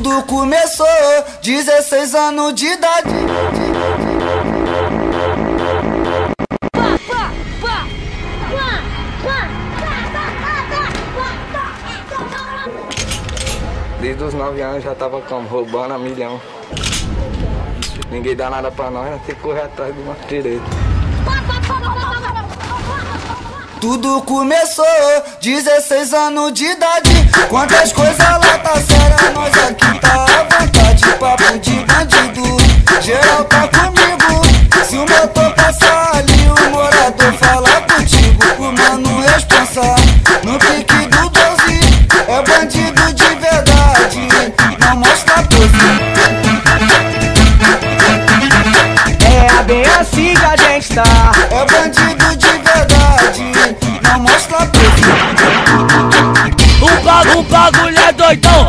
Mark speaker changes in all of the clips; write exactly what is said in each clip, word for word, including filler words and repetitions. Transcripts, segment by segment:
Speaker 1: Tudo começou, dezesseis anos de idade.
Speaker 2: Desde os nove anos já tava como? Roubando a milhão. Ninguém dá nada pra nós, nós tem que correr atrás do nosso direito.
Speaker 1: Tudo começou, dezesseis anos de idade. Quantas coisas lá tá séria, nós aqui tá à vontade. Papo de bandido, geral tá comigo. Se o motor passar ali, o morador fala contigo. O mano responsa, no pique do doze. É bandido de verdade, não mostra pose.
Speaker 3: É bem assim que a gente tá.
Speaker 1: É bandido de verdade, não mostra pose.
Speaker 4: O bagulho, o bagulho é doidão.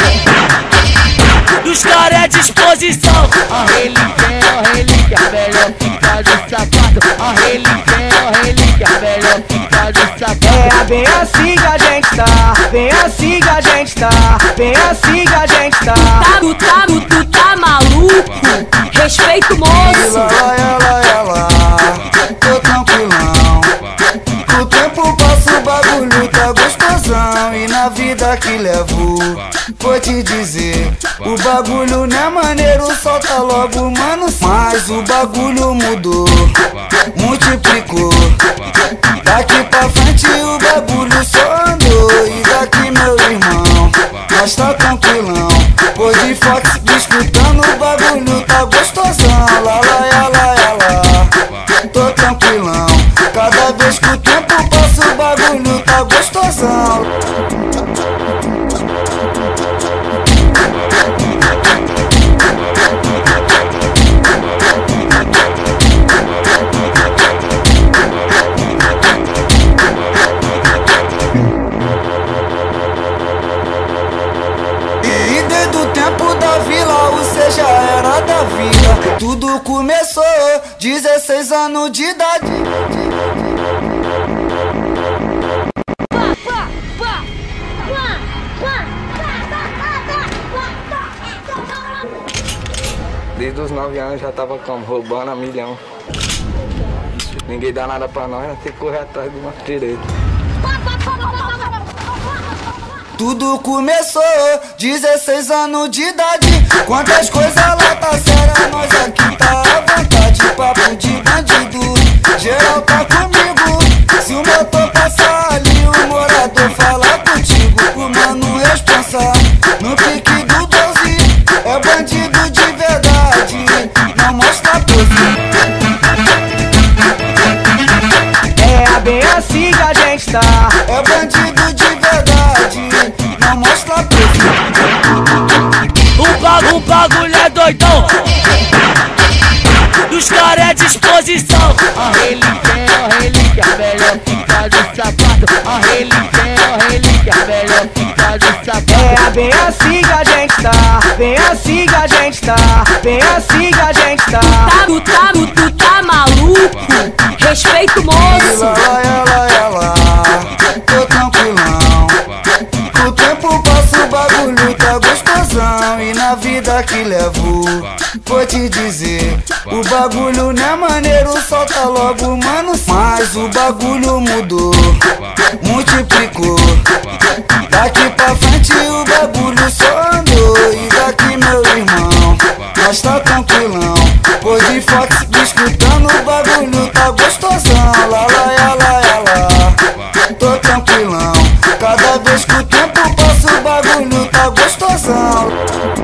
Speaker 4: Dos caras é disposição.
Speaker 3: A relíquia, a relíquia, melhor ficar de sapato. A relíquia, a relíquia, melhor ficar de sapato. É bem assim que a gente tá. Bem assim que a gente tá. Bem assim que a gente tá.
Speaker 5: Tu tá, tu, tu tá maluco? Respeito, moço.
Speaker 1: Ela, ela, ela, tô tranquilão. O tempo passa, o bagulho tá gostosão. E na vida que levo, vou te dizer, o bagulho não é maneiro, solta logo, mano. Mas o bagulho mudou, multiplicou. Daqui pra frente o bagulho só andou. E daqui, meu irmão, nós tá tranquilão. Pô de Fox, escutando o bagulho tá gostosão. Lá, lá, ela, ela, tô tranquilão. Cada vez que o tempo passa o bagulho tá gostosão. E desde o tempo da vila, você já era da vila. Tudo começou, dezesseis anos de idade.
Speaker 2: Desde os nove anos já tava como? Roubando a milhão. Ninguém dá nada pra nós, nós tem que correr atrás do nosso direito.
Speaker 1: Tudo começou, dezesseis anos de idade. Quantas coisas lá tá séria, nós aqui tá à vontade. Papo de bandido, geral tá comigo. Se o motor passar ali, o morador fala contigo. O mano responsa, no pique do doze. É bandido de verdade, não mostra pose.
Speaker 3: É bem assim que a gente tá.
Speaker 1: É bandido de verdade, não mostra pose.
Speaker 4: O bagulho, o bagulho é doidão. Dos caras é disposição.
Speaker 3: A relíquia, a relíquia, melhor ficar de sapato. A relíquia, a relíquia, melhor ficar de sapato. É bem assim que a gente tá. Bem assim que a gente tá. Bem assim que a gente tá.
Speaker 5: Tu tá, tu, tu tá maluco? Respeito, moço.
Speaker 1: Ela, ela, ela, tô tranquilão. O tempo passa, o bagulho tá gostosão. E na vida que levo, vou te dizer, o bagulho não é maneiro, solta logo, mano. Mas o bagulho mudou, multiplicou. Daqui pra frente o bagulho só andou. E daqui, meu irmão, nós tá tranquilão. Pô de Fox, escutando o bagulho tá gostosão. Lá, lá, ela, ela, tô tranquilão. Cada vez que o tempo passa o bagulho tá gostosão.